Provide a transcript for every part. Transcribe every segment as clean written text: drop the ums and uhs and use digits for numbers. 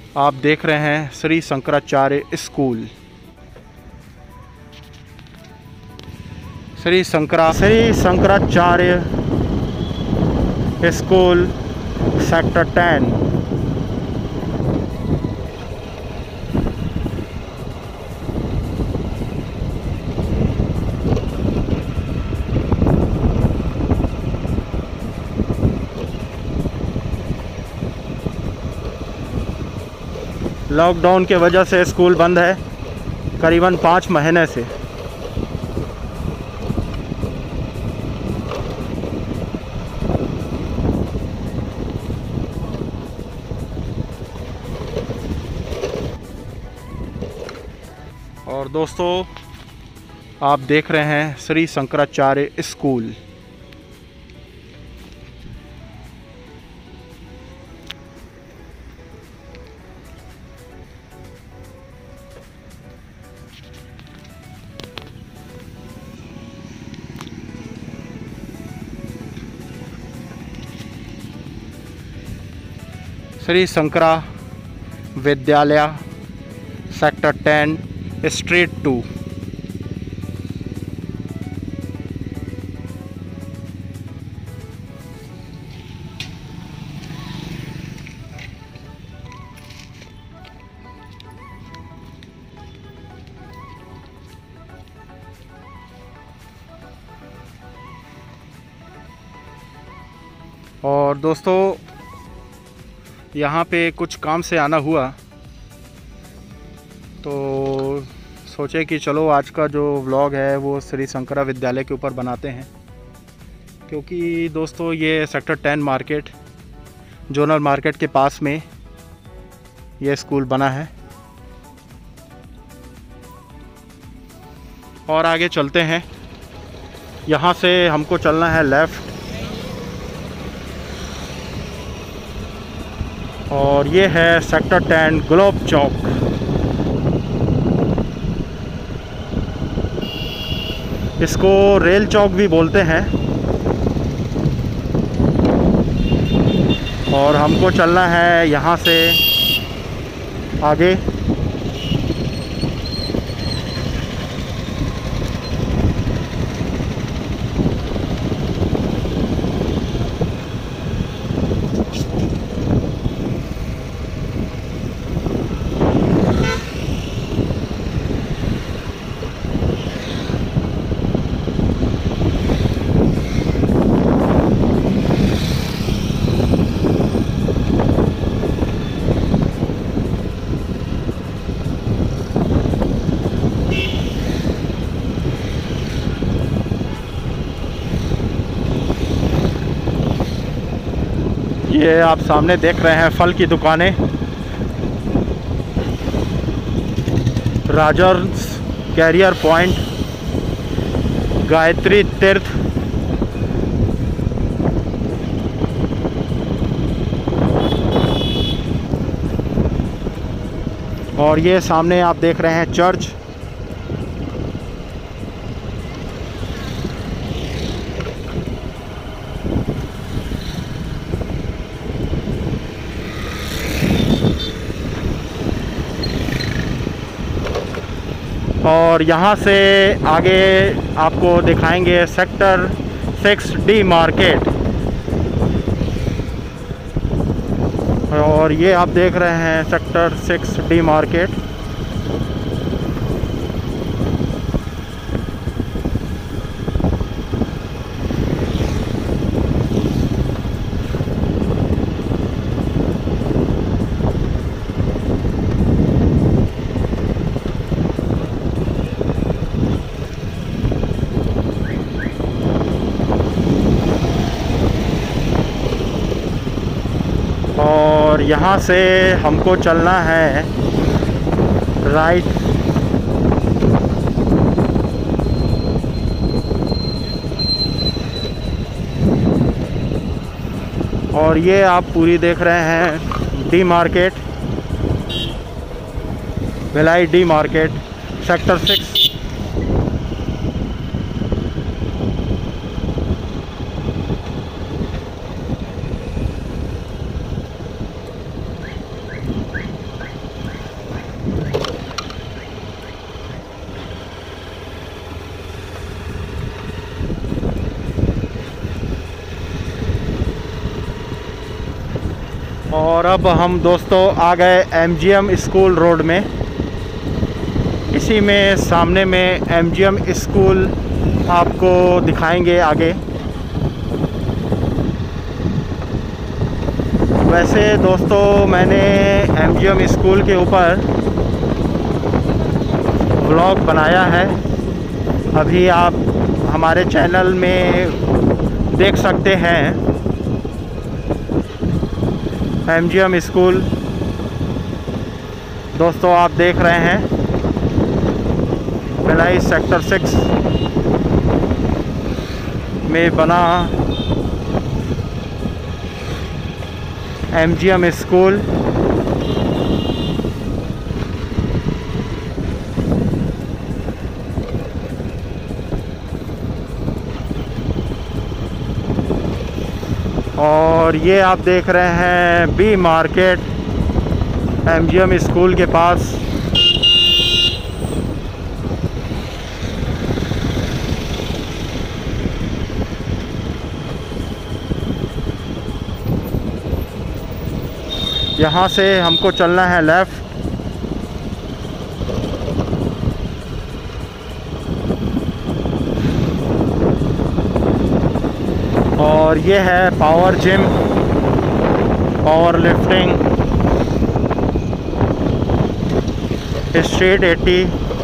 आप देख रहे हैं Shri Shankaracharya school. Shri Shankaracharya school sector 10। Lockdown के वजह से स्कूल बंद है करीबन 5 महीने से। और दोस्तों, आप देख रहे हैं Shri Shankaracharya school. Shri Shankara Vidyalaya sector 10 street 2। और दोस्तों, यहाँ पे कुछ काम से आना हुआ तो सोचे कि चलो आज का जो व्लॉग है वो श्री शंकरा विद्यालय के ऊपर बनाते हैं, क्योंकि दोस्तों ये सेक्टर 10 मार्केट, जोनल मार्केट के पास में ये स्कूल बना है। और आगे चलते हैं। यहाँ से हमको चलना है लेफ़्ट, और ये है सेक्टर 10 ग्लोब चौक। इसको रेल चौक भी बोलते हैं। और हमको चलना है यहाँ से आगे। ये आप सामने देख रहे हैं फल की दुकानें। राजर्स कैरियर पॉइंट, गायत्री तीर्थ, और ये सामने आप देख रहे हैं चर्च। और यहाँ से आगे आपको दिखाएंगे सेक्टर 6D मार्केट। और ये आप देख रहे हैं सेक्टर 6D मार्केट। और यहाँ से हमको चलना है राइट। और ये आप पूरी देख रहे हैं D market, Bhilai D market sector 6। और अब हम दोस्तों आ गए MGM स्कूल रोड में। इसी में सामने में MGM स्कूल आपको दिखाएंगे आगे। वैसे दोस्तों मैंने MGM स्कूल के ऊपर व्लॉग बनाया है, अभी आप हमारे चैनल में देख सकते हैं। MGM स्कूल दोस्तों आप देख रहे हैं, भिलाई सेक्टर 6 में बना MGM स्कूल। और ये आप देख रहे हैं बी मार्केट MGM स्कूल के पास। यहाँ से हमको चलना है लेफ़्ट। और ये है power gym, power lifting, street 80।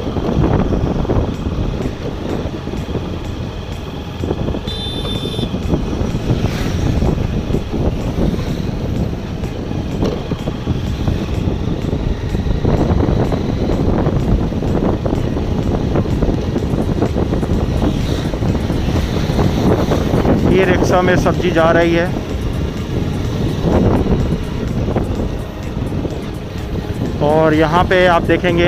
ये रिक्शा में सब्जी जा रही है। और यहाँ पे आप देखेंगे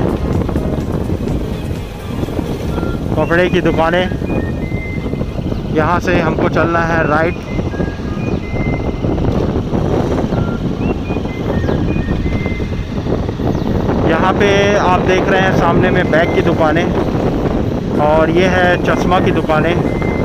कपड़े की दुकानें। यहाँ से हमको चलना है राइट। यहाँ पे आप देख रहे हैं सामने में बैग की दुकानें, और ये है चश्मा की दुकानें।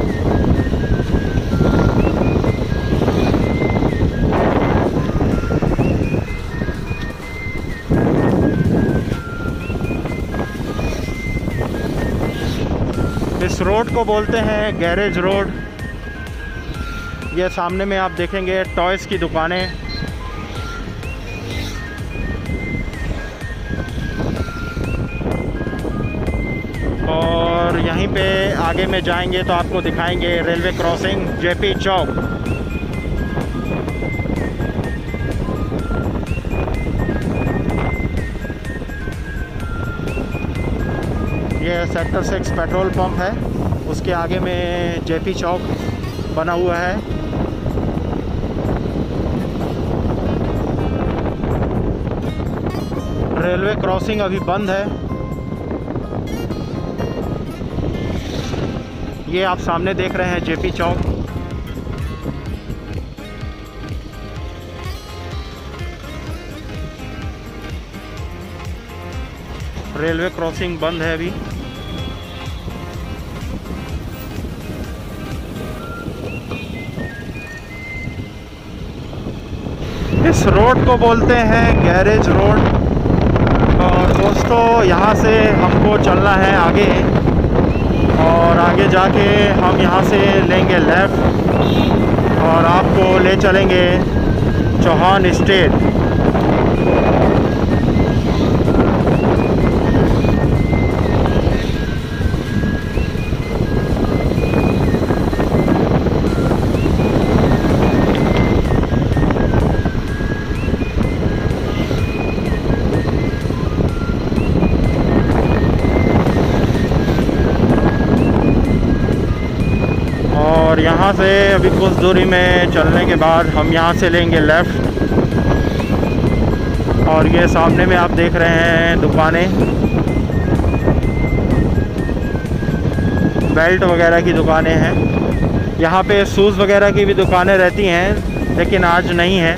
इस रोड को बोलते हैं गैरेज रोड। ये सामने में आप देखेंगे टॉयज़ की दुकानें। और यहीं पे आगे में जाएंगे तो आपको दिखाएंगे रेलवे क्रॉसिंग JP चौक। ये सेक्टर 6 पेट्रोल पंप है, उसके आगे में JP चौक बना हुआ है। रेलवे क्रॉसिंग अभी बंद है। ये आप सामने देख रहे हैं JP चौक। रेलवे क्रॉसिंग बंद है अभी। इस रोड को बोलते हैं गैरेज रोड। और दोस्तों यहाँ से हमको चलना है आगे, और आगे जाके हम यहाँ से लेंगे लेफ़्ट और आपको ले चलेंगे चौहान स्टेट। और यहाँ से अभी कुछ दूरी में चलने के बाद हम यहाँ से लेंगे लेफ़्ट। और ये सामने में आप देख रहे हैं दुकानें, बेल्ट वगैरह की दुकानें हैं। यहाँ पे शूज़ वगैरह की भी दुकानें रहती हैं, लेकिन आज नहीं है।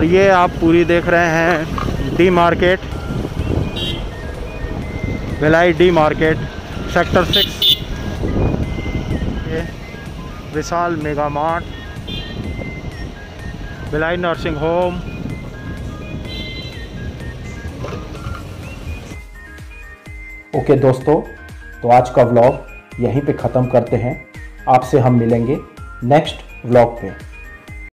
और ये आप पूरी देख रहे हैं D market, Bhilai D market sector 6, ये Vishal mega mart, Bhilai nursing home. Okay दोस्तों, तो आज का व्लॉग यहीं पे ख़त्म करते हैं। आपसे हम मिलेंगे नेक्स्ट व्लॉग पे।